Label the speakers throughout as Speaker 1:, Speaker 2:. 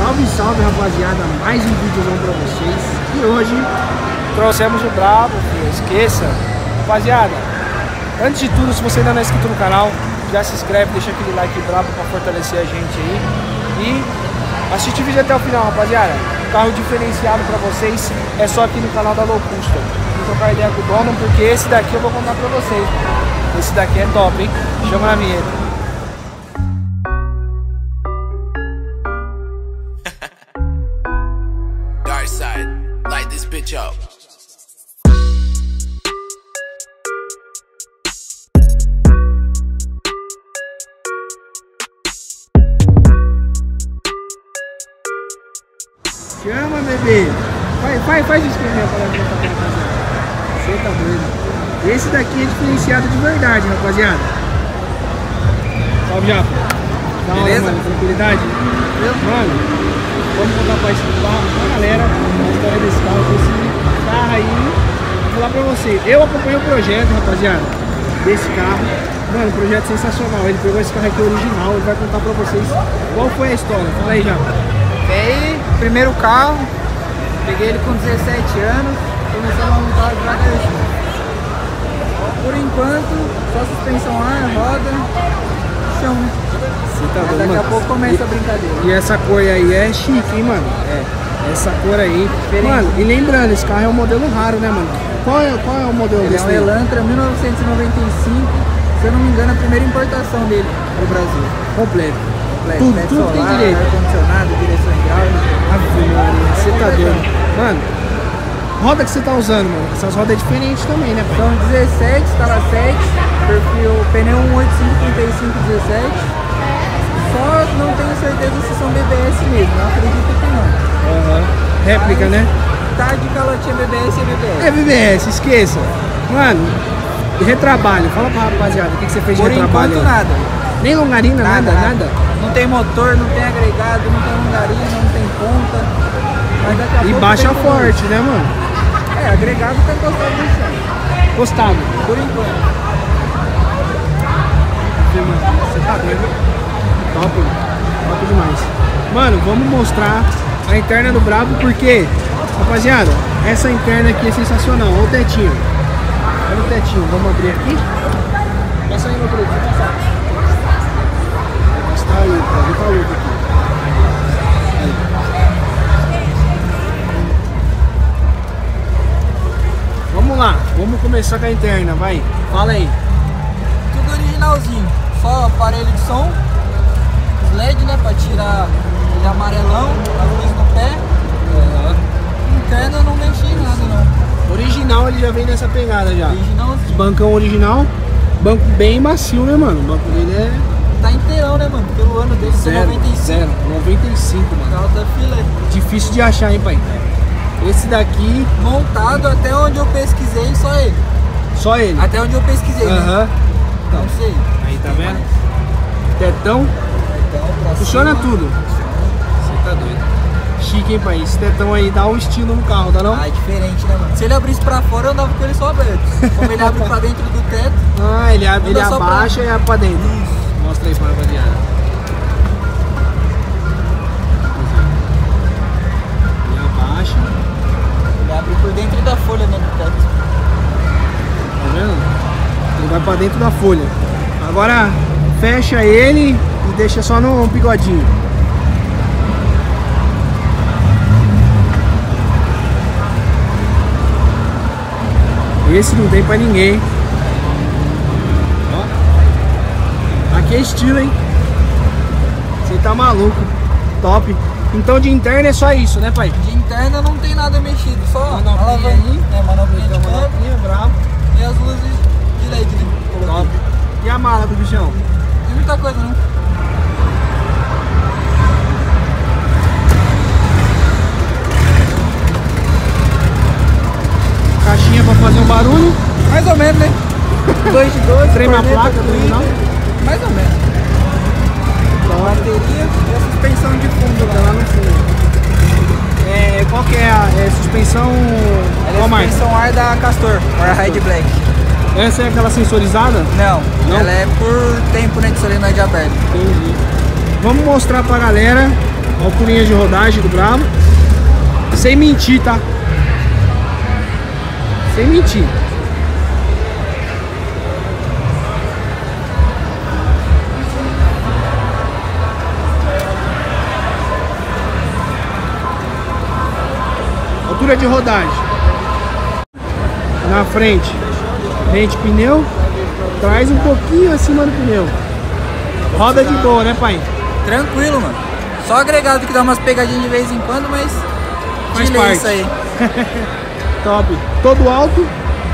Speaker 1: Salve, salve, rapaziada, mais um vídeozão pra vocês. E hoje trouxemos o Brabo, filho. Esqueça. Rapaziada, antes de tudo, se você ainda não é inscrito no canal, já se inscreve, deixa aquele like brabo pra fortalecer a gente aí. E assiste o vídeo até o final, rapaziada. Carro diferenciado pra vocês é só aqui no canal da Low Custom. Vou trocar ideia com o dono, porque esse daqui eu vou contar pra vocês. Esse daqui é top, hein? Chama na vinheta.
Speaker 2: Light this bitch up.
Speaker 1: Chama, bebê. Faz o esquema para ver essa rapaziada. Você tá doido. Esse daqui é diferenciado de verdade, rapaziada. Salve, Japa. Da hora, mano. Tranquilidade? Mano, vamos contar pra esse carro, pra galera, a história desse carro, desse carro aí. Vou falar pra você, eu acompanhei o projeto, rapaziada, desse carro. Mano, projeto sensacional. Ele pegou esse carro aqui original, ele vai contar pra vocês qual foi a história. Fala aí, Japa.
Speaker 3: Aí, primeiro carro, peguei ele com 17 anos, começamos a montar devagarzinho. Por enquanto, só suspensão ar, roda, chão.
Speaker 1: Você tá doido,
Speaker 3: Daqui
Speaker 1: mano.
Speaker 3: a pouco começa a brincadeira.
Speaker 1: E essa cor aí é chique, hein, mano? É. Essa cor aí.
Speaker 3: Diferente.
Speaker 1: Mano, e lembrando, esse carro é um modelo raro, né, mano? Qual é o modelo
Speaker 3: Ele é
Speaker 1: desse
Speaker 3: um
Speaker 1: daí?
Speaker 3: Elantra 1995, se eu não me engano, a primeira importação dele no Brasil.
Speaker 1: Completo.
Speaker 3: Completo.
Speaker 1: Tudo,
Speaker 3: Teto
Speaker 1: tudo tem
Speaker 3: solar,
Speaker 1: direito.
Speaker 3: ar-condicionado, direção hidráulica.
Speaker 1: Você tá doido. Mano, roda que você tá usando, mano. Essas rodas é diferentes também, né, pai?
Speaker 3: São 17, escala 7, perfil pneu 185/35/17. Só não tenho certeza se são BBS mesmo, eu acredito que não.
Speaker 1: Réplica, né?
Speaker 3: Tá de calotinha BBS e BBS.
Speaker 1: É BBS, esqueça. Mano, retrabalho. Fala pra rapaziada, o que você fez de
Speaker 3: Por
Speaker 1: retrabalho?
Speaker 3: enquanto nada.
Speaker 1: Nem longarina, nada?
Speaker 3: Não tem motor, não tem agregado, não tem longarina, não tem ponta. Mas daqui a
Speaker 1: E
Speaker 3: pouco
Speaker 1: baixa
Speaker 3: tem tudo
Speaker 1: forte, né, mano?
Speaker 3: isso. É, agregado tá encostado no chão.
Speaker 1: Gostado.
Speaker 3: Por enquanto.
Speaker 1: Você tá doido? Top demais. Mano, vamos mostrar a interna do Brabo, porque, rapaziada, essa interna aqui é sensacional. Olha o tetinho. Olha o tetinho. Vamos abrir aqui. Passa aí, meu querido. Passa aí, tá louco aqui. Aí. Vamos lá, vamos começar com a interna, vai. Fala aí.
Speaker 3: Tudo originalzinho. Só aparelho de som. Os LED, né? Pra tirar ele amarelão, a luz no pé. Interna eu não mexi em nada não.
Speaker 1: Original, ele já vem nessa pegada já.
Speaker 3: Originalzinho.
Speaker 1: Bancão original, banco bem macio, né, mano? O banco dele é
Speaker 3: Tá inteirão, né, mano? Pelo ano dele,
Speaker 1: zero,
Speaker 3: 95.
Speaker 1: 95, mano.
Speaker 3: Carro da filé.
Speaker 1: Difícil de achar, hein, pai? Esse daqui,
Speaker 3: Montado até onde eu pesquisei, só ele.
Speaker 1: só ele.
Speaker 3: Até onde eu pesquisei, né?
Speaker 1: Aham.
Speaker 3: Não sei.
Speaker 1: Aí, tá vendo? Tetão,
Speaker 3: Então, pra
Speaker 1: funciona
Speaker 3: cima.
Speaker 1: tudo. Você tá doido. Chique, hein, pai? Esse tetão aí dá um estilo no carro, dá não?
Speaker 3: Ah, é diferente, né, mano? Se ele abrisse pra fora, eu andava com ele só aberto. Como ele abre pra dentro do teto.
Speaker 1: Ah, ele
Speaker 3: Anda só
Speaker 1: abaixa e abre pra dentro. Mostra aí pra rapaziada. Ele abaixa.
Speaker 3: Ele abre por dentro da folha, né, do teto.
Speaker 1: Tá vendo? Ele vai pra dentro da folha. Agora fecha ele e deixa só no bigodinho. Esse não tem pra ninguém. Ó. Aqui é estilo, hein? Você tá maluco. Top. Então de interna é só isso, né, pai?
Speaker 3: De interna não tem nada mexido, só
Speaker 1: Manoplinha aí.
Speaker 3: manoplinha de câmbio
Speaker 1: Manoplinha, bravo.
Speaker 3: e as luzes de LED, né? Coloquei.
Speaker 1: Top. E a mala do bichão?
Speaker 3: Não tem muita coisa, não.
Speaker 1: Caixinha pra fazer um barulho.
Speaker 3: Mais ou menos, né? 2 de 2,
Speaker 1: Trema a placa do original.
Speaker 3: Mais ou menos. Bateria e a suspensão de fundo
Speaker 1: Tá lá no fundo. Qual que é a suspensão?
Speaker 3: Ela
Speaker 1: Qual
Speaker 3: é
Speaker 1: marca?
Speaker 3: suspensão ar da Castor, ar Ride Black.
Speaker 1: Essa é aquela sensorizada?
Speaker 3: Não,
Speaker 1: Não?
Speaker 3: ela é por tempo, né, de solenoide aberto.
Speaker 1: Entendi. Vamos mostrar pra galera Alturinha de rodagem do Bravo. Sem mentir, tá? Sem mentir. Altura de rodagem. Na frente, rente pneu, traz um pouquinho acima do pneu. Roda de boa, né, pai?
Speaker 3: Tranquilo, mano. Só agregado que dá umas pegadinhas de vez em quando, mas
Speaker 1: Faz
Speaker 3: tira
Speaker 1: parte.
Speaker 3: isso aí.
Speaker 1: Top. Todo alto.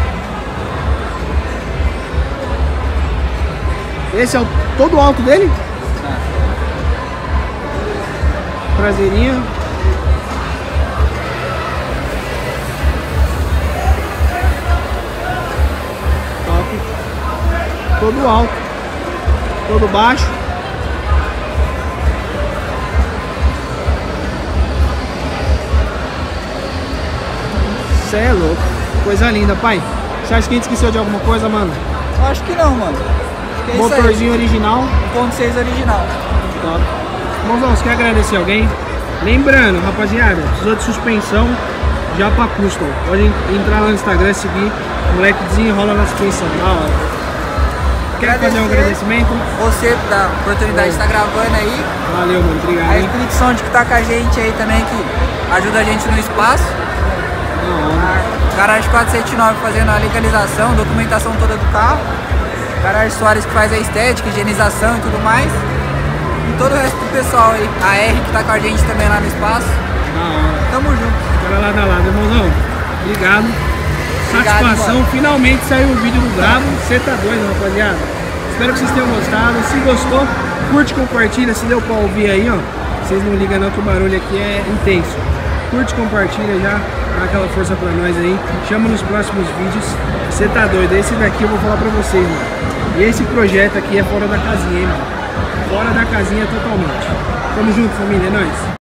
Speaker 1: Esse é o todo alto dele? Traseirinha. Top. Todo alto. Todo baixo. Cê é louco. Coisa linda, pai. Você acha que a gente esqueceu de alguma coisa, mano?
Speaker 3: Acho que não, mano. Acho que é
Speaker 1: Motorzinho original.
Speaker 3: 1.6 original.
Speaker 1: Top. Mãozão, você quer agradecer alguém? Lembrando, rapaziada, precisou de suspensão já pra custom. Pode entrar lá no Instagram, seguir. O moleque desenrola na suspensão. Da hora. Quer fazer um agradecimento?
Speaker 3: Você da oportunidade de estar gravando aí.
Speaker 1: Valeu, mano. Obrigado.
Speaker 3: A
Speaker 1: Hein?
Speaker 3: Espírito Santo que tá com a gente aí também, que ajuda a gente no espaço.
Speaker 1: Da hora.
Speaker 3: A Garagem 479 fazendo a legalização, documentação toda do carro. Garagem Soares que faz a estética, higienização e tudo mais. E todo o resto do pessoal aí. A R que tá com a gente também lá no espaço.
Speaker 1: Da hora.
Speaker 3: Tamo junto.
Speaker 1: Bora lá da lado, irmãozão. Obrigado. Satisfação.
Speaker 3: Mano.
Speaker 1: Finalmente saiu o vídeo do Bravo. Você tá doido, rapaziada. Espero que vocês tenham gostado. Se gostou, curte, compartilha. Se deu pra ouvir aí, ó. Vocês não ligam não que o barulho aqui é intenso. Curte, compartilha já. Dá aquela força pra nós aí. Chama nos próximos vídeos. Você tá doido. Esse daqui eu vou falar pra vocês, mano. E esse projeto aqui é fora da casinha, hein, mano. Fora da casinha totalmente. Tamo junto, família. É nóis.